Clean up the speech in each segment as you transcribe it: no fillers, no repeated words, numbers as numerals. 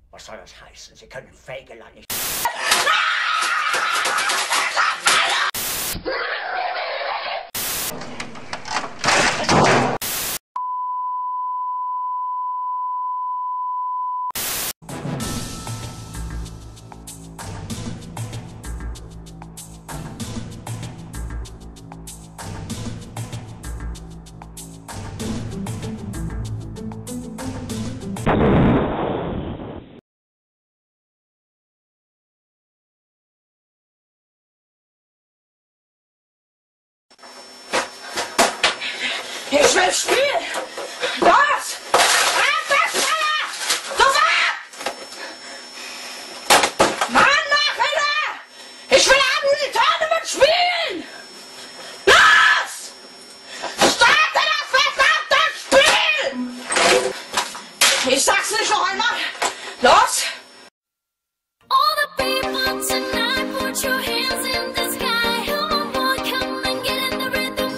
Was soll das heißen? Sie können Fägeland nicht... Ich will spielen! Los! Einfach schneller! Sofort! Mann, mach wieder! Ich will ab die Tournament spielen! Los! Starte das verdammte Spiel! Ich sag's nicht noch einmal! Los! All the people tonight, put your hands in the sky. Come on, boy, come and get in the rhythm.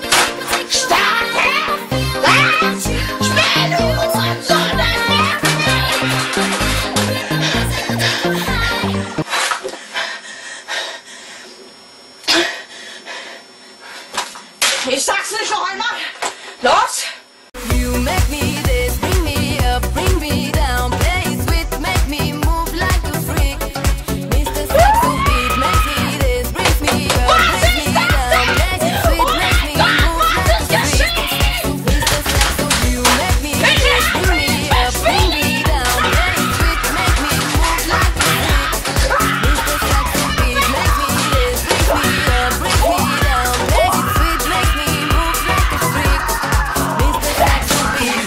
Ich sag's nicht noch einmal. Los! You make me this, bring me up, bring me down. Play it sweet, make me move like a freak. Mr. Sexy Beat, make me this, brings me up, brings me down. Play it sweet, make me move like a freak. Mr. Sexy, you make me this, bring me up, bring me down. Play it sweet, make me move like a freak. Mr. Sexy Beat, make me this, brings me up, brings me down. Play it sweet, make me move like a freak. Mr. Sexy Beat.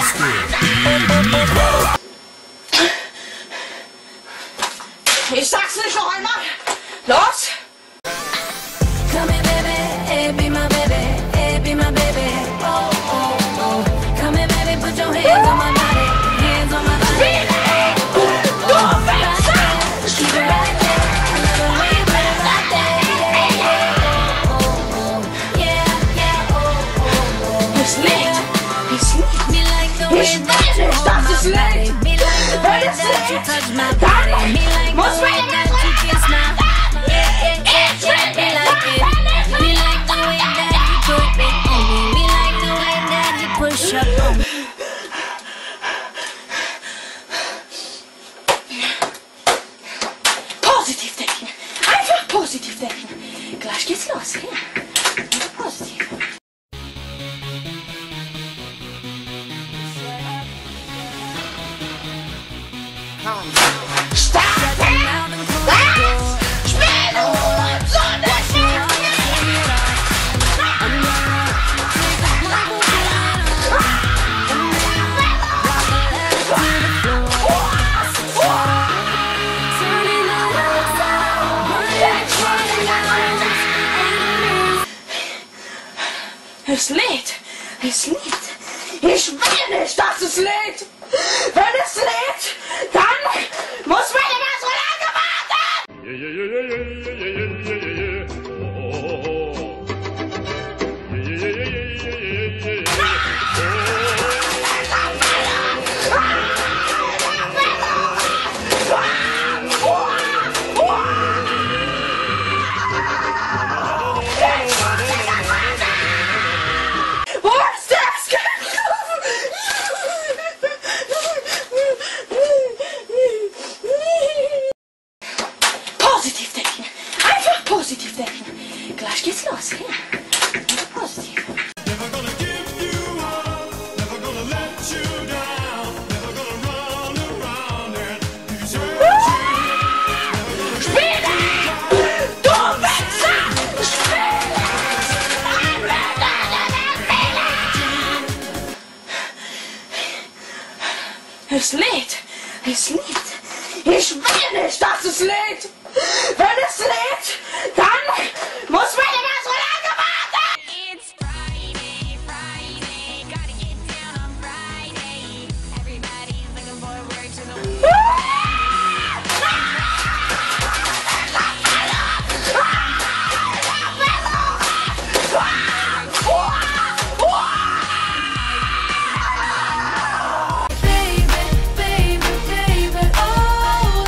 Ich sag's nicht noch einmal. Los! Come here, baby, hey, be my baby, hey, be my baby. Oh, oh, oh. Come here, baby, put your hands on my body, hands on my body. Oh, oh, oh. Right there, keep it right there. I love the way you put it right there. Yeah, oh, oh, oh. Yeah, yeah, oh, oh, oh. It's lit. It's lit. Me like the way Ich that you weiß, hold das my ist body. lit. Me like the way Wenn es that you lit, touch my dann body. Me like the muss way man that you kiss my. Yeah, yeah, yeah, yeah. Me like it. Me like the way that you put it on me. Me like the way that you push up on me. Positiv denken. Einfach positiv denken. Gleich geht's los. Ja. Positiv. Starte! Was? Spiel und Sonne! Es lädt! Es lädt! Ich will nicht, dass es lädt! Wenn es lädt, dann muss man immer so lange warten! Wo ist das? Positiv denken. Einfach positiv denken. Gleich geht's los. Ja. Positiv. Never gonna give you up, never gonna let you down, never gonna run around and desert you. Spiele! Du Wichser! Spiele! Es lädt! Es lädt! Ich will nicht, dass es lädt! Wenn es lädt, dann muss man immer so lange warten! It's Friday, Friday, gotta get down on Friday. Everybody's looking forward to the baby, baby, baby, oh.